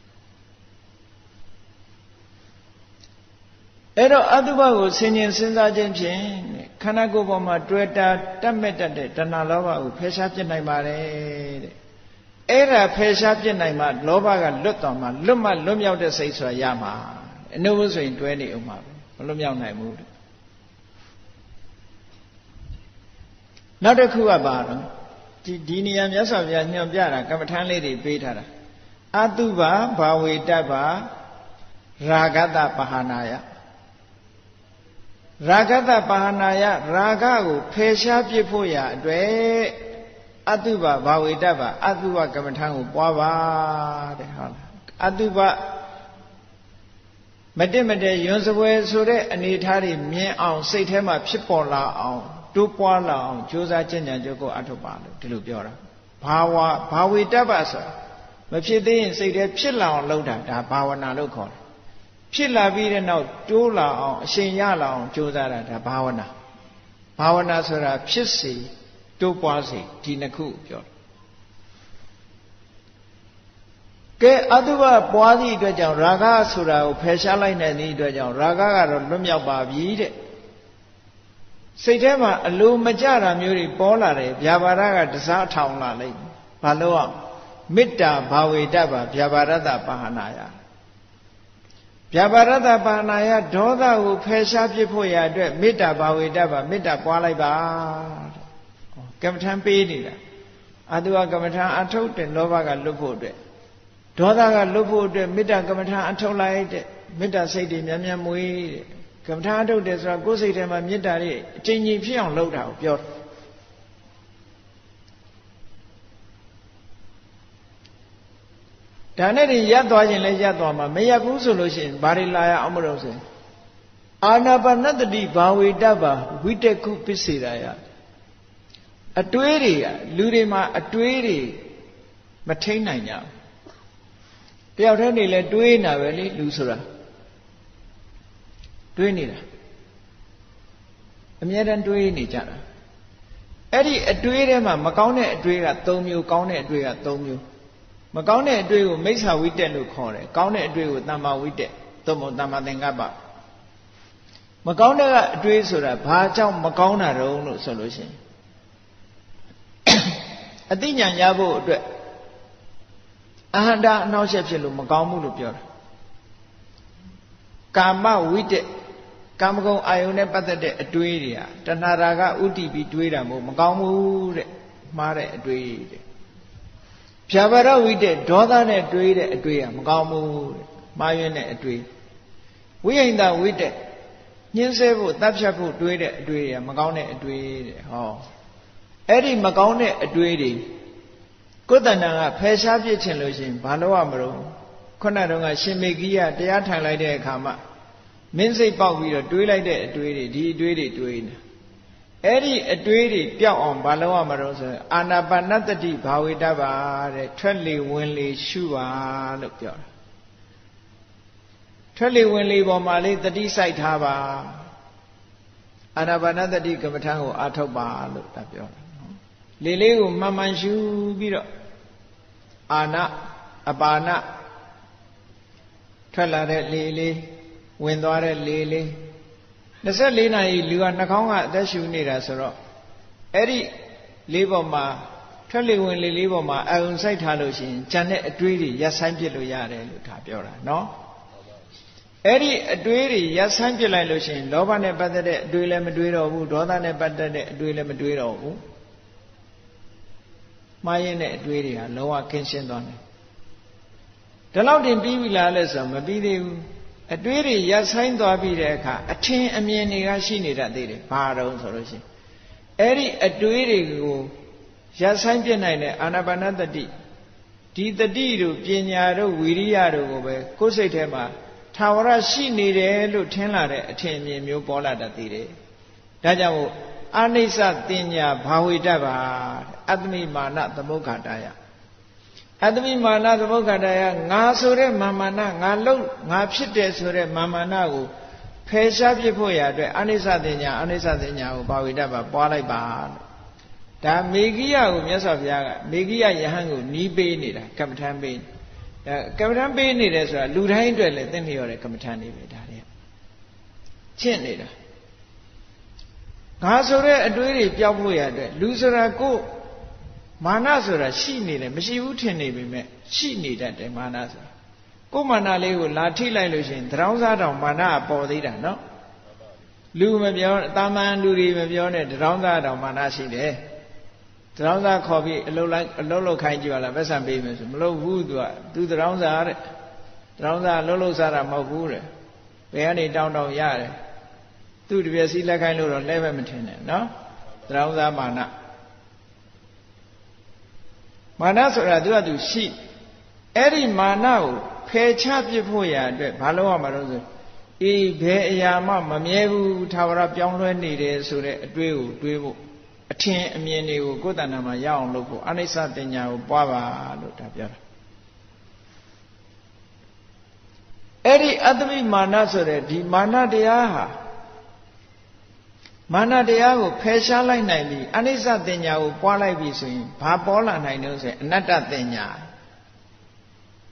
အဲ့တော့အတုပကိုဆင်ញင်စဉ်းစားခြင်းဖြင့်ခန္ဓာကိုယ်ပေါ်မှာတွေ့တာတတ်မဲ့တတ်တဲ့တဏှာလောဘကိုဖယ်ရှားပြစ်နိုင်ပါတယ်တဲ့အဲ့ဒါဖယ်ရှားပြစ်နိုင်မှလောဘကလွတ်တော်မှာလွတ်မှလွတ်မြောက်တဲ့စိတ်ဆိုတာရမှာအနုဘဆိုရင်တွဲနေအောင်ပါပဲမလွတ်မြောက်နိုင်ဘူးတဲ့နောက်တစ်ခုကပါတော့ဒီဒီနေရာမြတ်စွာဘုရားညွှန်ပြတာကမ္မထမ်းလေးတွေပေးထားတာအတုပဘာဝေတ္တပါရာဂတပဟာနာယရာဂတပဟာနာယရာဂကိုဖယ်ရှားပြစ်ဖို့ရာအတွက်အတုပဘာဝေတ္တပါအတုပကမ္မထံကိုပွားပါတဲ့ဟုတ်လားအတုပမတင့်မတဲယွန်းစပွဲဆိုတဲ့အနေထားတွေမြင်အောင်စိတ်ထဲမှာဖြစ်ပေါ်လာအောင်တိုးပွားလာအောင်ကြိုးစားကြံ့ကြံ့ကြိုးကိုအထုတ်ပါလို့ဒီလိုပြောတာဘာဝဘာဝေတ္တပါဆိုမဖြစ်သေးရင်စိတ်ထဲဖြစ်လာအောင်လုပ်တာဒါဘာဝနာလို့ခေါ်တယ်ဖြစ်လာပြီးတဲ့နောက်တိုးလာအောင်အရှင်ရလာအောင်ကြိုးစားတာဒါဘာဝနာဘာဝနာဆိုတာဖြစ်စေတိုးပွားစေဒီနှစ်ခုပြောတယ်ကဲအတုပပွားသည့်အတွက်ကြောင့်ရာဂဆိုတာကိုဖယ်ရှားလိုက်နိုင်သည့်အတွက်ကြောင့်ရာဂကတော့လွတ်မြောက်ပါပြီတဲ့စိတ်ထဲမှာအလိုမကျတာမျိုးတွေပေါ်လာတယ်ဗျာပါဒကတစားထောင်လာလိုက်ဘာလို့အောင်မေတ္တာဘာဝေတ္တပါဗျာပါဒတပါဟနာယဗျာပါဒတပါဟနာယဒေါသကိုဖယ်ရှားပြစ်ဖို့ရအတွက်မေတ္တာဘာဝေတ္တပါမေတ္တာပွားလိုက်ပါကမ္မထံပေးနေတာအတုကကမ္မထံအထုတ်တဲ့လောဘကလွတ်ဖို့အတွက်ဒေါသကလွတ်ဖို့အတွက်မေတ္တာကမ္မထံအထုတ်လိုက်တဲ့မေတ္တာစိတ်တွေများများမွေးတဲ့ကမ္မထံအထုတ်တယ်ဆိုတာကိုယ်စိတ်ထဲမှာမေတ္တာတွေအကျဉ်းကြီးဖြစ်အောင်လုပ်တာကိုပြောတယ်ဒါနဲ့တည်းရပ်သွားခြင်းလည်းရပ်သွားမှာမရပ်ဘူးဆိုလို့ရှိရင်ဘာတွေလာရအောင်မလို့ဆိုအာနာပါနတတိဘာဝေတ္တပါဝိတ္တကုပစ္စေရာယအတွေးတွေကလူတွေမှာအတွေးတွေမထိန်နိုင်ကြဘူးတယောက်တည်းနေလဲတွေးနေတာပဲလေလူဆိုတာတွေးနေတာအမြဲတမ်းတွေးနေကြတာအဲ့ဒီအတွေးထဲမှာမကောင်းတဲ့အတွေးက၃မျိုးကောင်းတဲ့အတွေးက၃မျိုးမကောင်းတဲ့အတွေ့ကိုမိစ္ဆာဝိတ္တလို့ခေါ်တယ်ကောင်းတဲ့အတွေ့ကိုတမ္မာဝိတ္တသို့မဟုတ်တမ္မာသင်္ကပ္ပမကောင်းတဲ့အတွေ့ဆိုတာဘာကြောင့်မကောင်းတာတုံးလို့ဆိုလို့ရှိရင်အသိဉာဏ်ရဖို့အတွက်အဟန္တာအနှောက်အယှက်ဖြစ်လို့မကောင်းဘူးလို့ပြောတာကာမဝိတ္တကာမဂုဏ်အာယုန်နဲ့ပတ်သက်တဲ့အတွေ့တွေဟာတဏှာရာဂဥတ္တိပြီးတွေးတာမဟုတ်မကောင်းဘူးတဲ့မှားတဲ့အတွေ့တဲ့ဖြာပါရဝိတ္တဒေါသနဲ့တွေးတဲ့အတွေ့ကမကောင်းဘူးတဲ့မှားယွင်းတဲ့အတွေ့ဝိဟိန္ဒဝိတ္တညှင်းဆဲဖို့တပ်ဖြတ်ဖို့တွေးတဲ့အတွေ့ကမကောင်းတဲ့အတွေ့တဲ့ဟောအဲ့ဒီမကောင်းတဲ့အတွေ့တွေကိုယ်တဏ္ဍာကဖယ်ရှားပြစ်ချင်လို့ရှိရင်ဘာလို့ရမလို့ခုနတုန်းကရှင်မေဂိယတရားထိုင်လိုက်တဲ့အခါမှာမင်းစိတ်ပေါက်ပြီးတော့တွေးလိုက်တဲ့အတွေ့တွေဒီအတွေ့တွေတွေးနေအဲ့ဒီအတွေးတွေပျောက်အောင်ဘာလို့ရမလို့ဆိုအာနာပါနတတိဘာဝေတ္တပါတဲ့ထွက်လေဝင်လေရှုပါလို့ပြောတာထွက်လေဝင်လေပေါ်မှာလေးတတိစိုက်ထားပါအာနာပါနတတိကမ္မထံကိုအားထုတ်ပါလို့ဒါပြောတာနော်လေလေးကိုမှန်မှန်ရှုပြီးတော့အာနာအပါနထွက်လာတဲ့လေလေးဝင်သွားတဲ့လေလေး၂၄နာရီလူကနှာခေါင်းကအသက်ရှူနေတာဆိုတော့အဲ့ဒီလေးပေါ်မှာထွက်လေဝင်လေလေးပေါ်မှာအာယုံစိုက်ထားလို့ရှိရင်ဉာဏ်နဲ့အတွေးတွေရပ်ဆိုင်ပြစ်လို့ရတယ်လို့ဒါပြောတာနော်အဲ့ဒီအတွေးတွေရပ်ဆိုင်ပြစ်လိုက်လို့ရှိရင်လောဘနဲ့ပတ်သက်တဲ့အတွေးလည်းမတွေးတော့ဘူးဒေါသနဲ့ပတ်သက်တဲ့အတွေးလည်းမတွေးတော့ဘူးမှားရင်တဲ့အတွေးတွေဟာလုံးဝကင်းရှင်းသွားတယ်ဒီလောက်တင်ပြီးပြီလားလဲဆိုတော့မပြီးသေးဘူးအတွေးတွေရပ်ဆိုင်သွားပြီးတဲ့အခါအထင်အမြင်တွေကရှိနေတတ်သေးတယ်ဘာတုံးဆိုလို့ရှိရင်အဲ့ဒီအတွေးတွေကိုရပ်ဆိုင်ပြနိုင်တဲ့အာနာပါနတတိဒီတတိတို့ပညာတို့ဝီရိယတို့ကိုပဲကိုယ်စိတ်ထဲမှာထာဝရရှိနေတယ်လို့ထင်လာတဲ့အထင်အမြင်မျိုးပေါ်လာတတ်သေးတယ်ဒါကြောင့်မို့အာနိစ္စတင်ညာဘာဝေတ္တပါအတ္တမိမာနသမုဋ္ဌာတယအတ္တမိမာနသမုဋ္ဌာတယငါဆိုတဲ့မာမာနငါလုံးငါဖြစ်တယ်ဆိုတဲ့မာမာနကိုဖယ်ရှားပြစ်ဖို့ရအတွက်အာနိစ္စတင်ညာအာနိစ္စတင်ညာကိုဘာဝေတ္တပါပွားလိုက်ပါဒါမေဂိယကိုမြတ်စွာဘုရားကမေဂိယယဟန်ကိုနီးပေးနေတာကမ္မထံပေးဒါကမ္မထံပေးနေတယ်ဆိုတာလူတိုင်းအတွက်လည်းသိနေရတဲ့ကမ္မထံနေပဲဒါတွေကချင့်နေတာငါဆိုတဲ့အတွေးတွေပျောက်ဖို့ရအတွက်လူဆိုတာကိုမာနဆိုတာရှိနေတယ်မရှိဘူးထင်နေပေမဲ့ရှိနေတတ်တယ်မာနဆိုတာကိုယ်မာနလေးကိုလာထိလိုက်လို့ရှိရင်သရောင်းစားတောင်မာနကပေါ်သေးတာနော်လူမပြောတာမန်လူတွေမပြောနဲ့သရောင်းစားတောင်မာနရှိတယ်သရောင်းစားခေါ်ပြီးအလုပ်လိုက်အလုပ်လုပ်ခိုင်းကြည့်ပါလားပတ်စံပေးမယ်ဆိုမလုပ်ဘူးသူကသူသရောင်းစားတဲ့သရောင်းစားအလုပ်လုပ်စားတာမဟုတ်ဘူးတဲ့ဘယ်ကနေတောင်းတောင်းရတယ်သူ့တပြည့်စီလက်ခိုင်းလို့တော့လဲပဲမထင်နဲ့နော်သရောင်းစားမာနမာနဆိုတာသူကသူရှိအဲ့ဒီမာနကိုဖယ်ချပြစ်ဖို့ရအတွက်ဘာလို့ရမှာလို့ဆိုအေးဘယ်အရာမှမမြဲဘူးထာဝရပြောင်းလဲနေတယ်ဆိုတဲ့အတွေးကိုတွေးဖို့အထင်အမြင်တွေကိုကိုယ်တဏ္ဍာမှာရအောင်လုပ်ဖို့အနိစ္စတင်ညာကိုပွားပါလို့ဒါပြောတာအဲ့ဒီအတ္တမိမာနဆိုတဲ့ဒီမာနတရားဟာမာနတရားကိုဖယ်ရှားလိုက်နိုင်ပြီအနိစ္စတင်ညာကိုပွားလိုက်ပြီဆိုရင်ဘာပေါ်လာနိုင်လို့ဆိုရင်အနတ္တတင်ညာ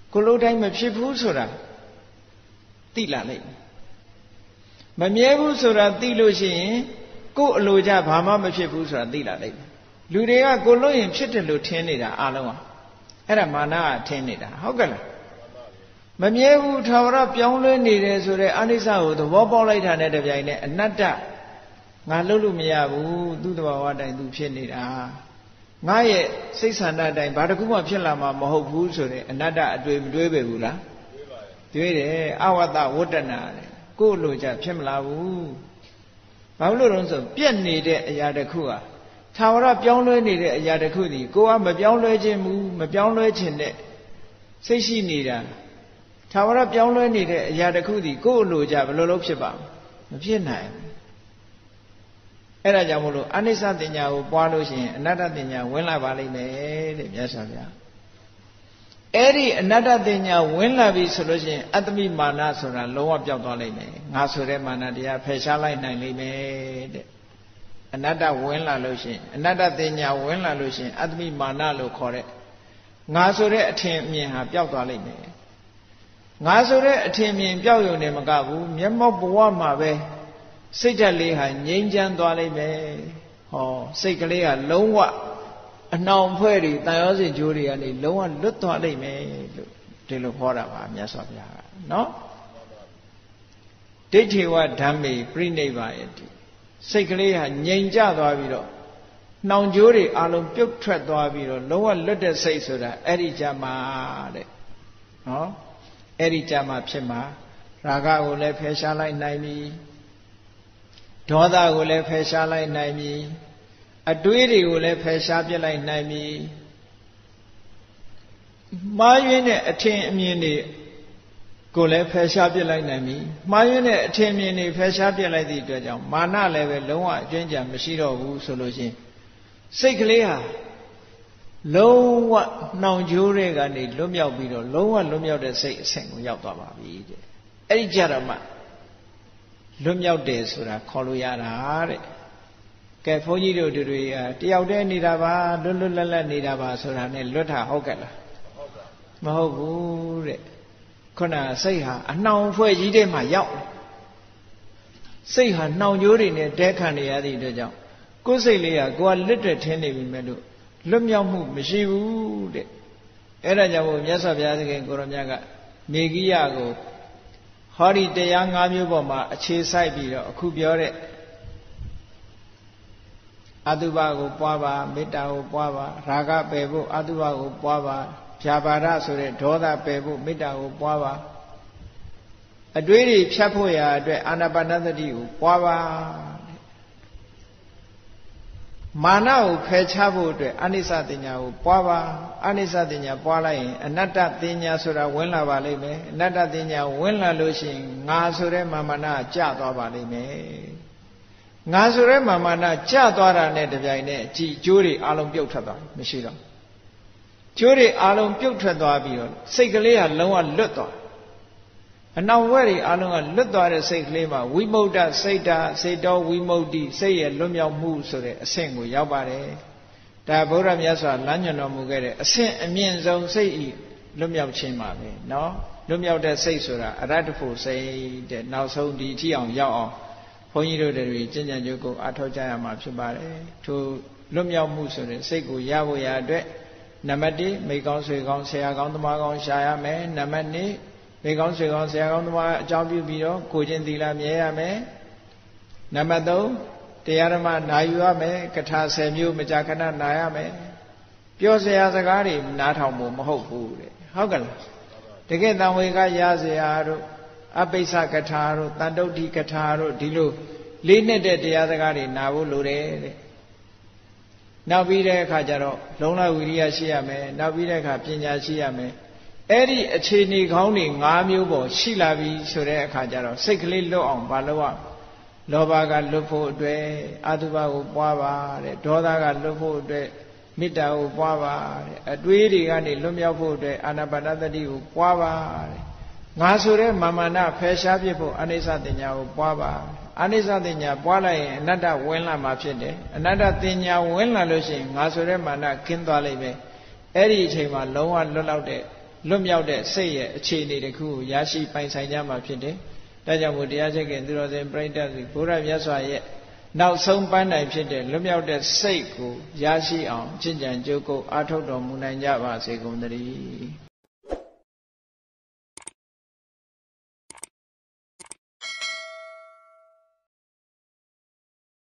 ကိုလိုတိုင်းမဖြစ်ဘူးဆိုတာသိလာလိမ့်မယ်မမြဲဘူးဆိုတာသိလို့ရှိရင်ကိုယ်အလိုကြဘာမှမဖြစ်ဘူးဆိုတာသိလာလိမ့်မယ်လူတွေကကိုလို့ရင်ဖြစ်တယ်လို့ထင်နေတာအလုံးอ่ะအဲ့ဒါမာနကထင်နေတာဟုတ်ကဲ့လားမမြဲဘူးထာဝရပြောင်းလဲနေတယ်ဆိုတဲ့အနိစ္စကိုသဘောပေါက်လိုက်တာနဲ့တပြိုင်နက်အနတ္တငါလှုပ်လို့မရဘူးသူ့တဘာဝတိုင်းသူဖြစ်နေတာငါရဲ့စိတ်ဆန္ဒတိုင်းဘာတစ်ခုမှဖြစ်လာမှာမဟုတ်ဘူးဆိုတဲ့အနတ္တအတွေ့မတွေးပဲဘူးလားတွေးတယ်အဝတ္တဝတ္တနာတဲ့ကိုယ်လိုကြဖြစ်မလာဘူးဘာလို့လဲဆိုပြက်နေတဲ့အရာတစ်ခုဟာထာဝရပြောင်းလဲနေတဲ့အရာတစ်ခုဒီကိုကမပြောင်းလဲခြင်းဘူးမပြောင်းလဲခြင်းနဲ့စိတ်ရှိနေတာထာဝရပြောင်းလဲနေတဲ့အရာတစ်ခုဒီကိုယ်လိုကြဘယ်လိုလုပ်ဖြစ်ပါမဖြစ်နိုင်ဘူးအဲ့ဒါကြောင့်မို့လို့အနိစ္စတင်ညာကိုပွားလို့ရှိရင်အနတ္တတင်ညာဝင်လာပါလိမ့်မယ်တဲ့မြတ်စွာဘုရားအဲ့ဒီအနတ္တတင်ညာဝင်လာပြီဆိုလို့ရှိရင်အတ္တမိမာနဆိုတာလုံးဝပျောက်သွားလိမ့်မယ်ငါဆိုတဲ့မာနတရားဖယ်ရှားလိုက်နိုင်လိမ့်မယ်တဲ့အနတ္တဝင်လာလို့ရှိရင်အနတ္တတင်ညာဝင်လာလို့ရှိရင်အတ္တမိမာနလို့ခေါ်တဲ့ငါဆိုတဲ့အထင်အမြင်ဟာပျောက်သွားလိမ့်မယ်ငါဆိုတဲ့အထင်မြင်ပျောက်ရုံနဲ့မကဘူးမျက်မှောက်ဘဝမှာပဲစိတ်ဓာတ်လေးဟာငြိမ်းချမ်းသွားလိမ့်မယ်ဟောစိတ်ကလေးဟာလုံးဝအနှောင်ဖွဲ့တွေတန်ရောစင်ကြိုးတွေကနေလုံးဝလွတ်သွားလိမ့်မယ်လို့ဒီလိုခေါ်တာပါမြတ်စွာဘုရားကနော်ဒိဋ္ဌိဝဓမ္မေပြိနိဗ္ဗာယတိစိတ်ကလေးဟာငြိမ်ကျသွားပြီးတော့နှောင်ကြိုးတွေအလုံးပြုတ်ထွက်သွားပြီးတော့လုံးဝလွတ်တဲ့စိတ်ဆိုတာအဲ့ဒီကြမှာတဲ့နော်အဲ့ဒီကြမှာဖြစ်မှာရာဂကိုလည်းဖယ်ရှားလိုက်နိုင်ပြီဒေါသကိုလည်းဖယ်ရှားလိုက်နိုင်ပြီအတွေးတွေကိုလည်းဖယ်ရှားပြစ်လိုက်နိုင်ပြီမှားယွင်းတဲ့အထင်အမြင်တွေကိုလည်းဖယ်ရှားပြစ်လိုက်နိုင်ပြီမှားယွင်းတဲ့အထင်အမြင်တွေဖယ်ရှားပြစ်လိုက်သည့်အတွက်ကြောင့်မာနလည်းပဲလုံးဝအကျဉ်းချမရှိတော့ဘူးဆိုလို့ရှိရင်စိတ်ကလေးဟာလုံးဝနှောင်ကြိုးတွေကနေလွတ်မြောက်ပြီးတော့လုံးဝလွတ်မြောက်တဲ့စိတ်အဆင့်ကိုရောက်သွားပါပြီတဲ့အဲ့ဒီကြတော့မှလွတ်မြောက်တယ်ဆိုတာခေါ်လို့ရတာတဲ့ကဲဘုန်းကြီးတို့တို့တွေကတယောက်တည်းနေတာပါလွတ်လွတ်လပ်လပ်နေတာပါဆိုတာနဲ့လွတ်တာဟုတ်ကဲ့လားမဟုတ်ဘူးတဲ့ခုနစိတ်ဟာအနှောင်ဖွဲ့ကြီးတဲ့မှာရောက်စိတ်ဟာနှောင်ကြိုးတွေနဲ့တဲခံနေရသည့်အတွက်ကြောင့်ကိုယ်စိတ်လေးကကိုယ်ကလွတ်တဲ့ထင်းနေပြီမဲ့လို့လွတ်မြောက်မှုမရှိဘူးတဲ့အဲ့ဒါကြောင့်မို့မြတ်စွာဘုရားသခင်ကိုရောမြတ်ကမေဂိယကိုဟောဒီတရား၅မျိုးပေါ်မှာအခြေစိုက်ပြီးတော့အခုပြောတဲ့အတုပကိုပွားပါမေတ္တာကိုပွားပါရာဂပယ်ဖို့အတုပကိုပွားပါဖြာပါဒဆိုတဲ့ဒေါသပယ်ဖို့မေတ္တာကိုပွားပါအတွေးတွေဖြတ်ဖို့ရာအတွက်အာနာပါနသတိကိုပွားပါမာနကိုဖယ်ရှားဖို့အတွက်အနိစ္စတင်ညာကိုပွားပါအနိစ္စတင်ညာပွားလိုက်ရင်အနတ္တတင်ညာဆိုတာဝင်လာပါလိမ့်မယ်အနတ္တတင်ညာဝင်လာလို့ရှိရင်ငါဆိုတဲ့မာမနာကျသွားပါလိမ့်မယ်ငါဆိုတဲ့မာမနာကျသွားတာနဲ့တပြိုင်နက်ကြည်ကျိုးတွေအလုံးပြုတ်ထွက်သွားမရှိတော့ကျိုးတွေအလုံးပြုတ်ထွက်သွားပြီးတော့စိတ်ကလေးကလုံးဝလွတ်သွားအနောက်ဝဲတွေအလုံးကလွတ်သွားတဲ့စိတ်ကလေးမှာဝိမု ക്ത စိတ်တာစေတောဝိမု ക്തി စိတ်ရဲ့လွတ်မြောက်မှုဆိုတဲ့အဆင့်ကိုရောက်ပါတယ်ဒါဗုဒ္ဓမြတ်စွာလမ်းညွှန်တော်မူခဲ့တဲ့အဆင့်အမြင့်ဆုံးစိတ်ဤလွတ်မြောက်ခြင်းပါပဲเนาะလွတ်မြောက်တဲ့စိတ်ဆိုတာအရတ္တဖို့စိတ်တဲ့နောက်ဆုံးဒီအထိအောင်ရောက်အောင်ဘုန်းကြီးတို့တွေကျင့်ကြံကြိုးကိုအထောက်ကြရမှာဖြစ်ပါတယ်ထိုလွတ်မြောက်မှုဆိုတဲ့စိတ်ကိုရဖို့ရအတွက်နံပါတ်၁မိကောင်းဆွေကောင်းဆရာကောင်းသမားကောင်းရှာရမယ်နံပါတ်၂မိကောင်းဆွေကောင်းဆရာကောင်းသမားအကြောင်းပြုပြီးတော့ကိုချင်းသီလမြဲရမယ်နံပါတ်၃တရားဓမ္မနာယူရမယ်ကထာ၁၀မျိုးမကြာခဏနာရမယ်ပြောစရာစကားတွေနားထောင်ဖို့မဟုတ်ဘူးတဲ့ဟုတ်ကဲ့လားတကယ်တန်ဝေကရစရာတို့အပိစ္ဆကထာတို့တန်တုဋ္ဌိကထာတို့ဒီလိုလေးနဲ့တဲ့တရားစကားတွေနာဖို့လိုတယ်တဲ့နောက်ပြီးတဲ့အခါကျတော့လုံလဝိရိယရှိရမယ်နောက်ပြီးတဲ့အခါပညာရှိရမယ်အဲ့ဒီအခြေအနေကောင်းတွေ၅မျိုးပေါ်ရှိလာပြီဆိုတဲ့အခါကျတော့စိတ်ကလေးလွတ်အောင်မလုပ်ရလောဘကလွတ်ဖို့အတွက်အတုပကိုပွားပါတဲ့ဒေါသကလွတ်ဖို့အတွက်မေတ္တာကိုပွားပါတဲ့အတွေးတွေကနေလွတ်မြောက်ဖို့အတွက်အာနာပါနသတိကိုပွားပါတဲ့ငါဆိုတဲ့မာမနာဖယ်ရှားပြဖို့အနိစ္စတင်ညာကိုပွားပါအနိစ္စတင်ညာပွားလိုက်ရင်အနတ္တဝင်လာမှာဖြစ်တယ်အနတ္တတင်ညာဝင်လာလို့ရှိရင်ငါဆိုတဲ့မာနခင်းသွားလိမ့်မယ်အဲ့ဒီအချိန်မှာလုံးဝလွတ်လောက်တဲ့လွတ်မြောက်တဲ့စိတ်ရဲ့အခြေအနေတစ်ခုကိုရရှိပိုင်ဆိုင်ကြမှာဖြစ်တယ်။ဒါကြောင့်မို့တရားချက်ခင်သူတော်စင်ပြိဋ္ဌာစီဘုရားမြတ်စွာရဲ့နောက်ဆုံးပန်းတိုင်ဖြစ်တဲ့လွတ်မြောက်တဲ့စိတ်ကိုရရှိအောင်ကျင့်ကြံကြိုးကိုအားထုတ်တော်မူနိုင်ကြပါစေကုန်သတည်း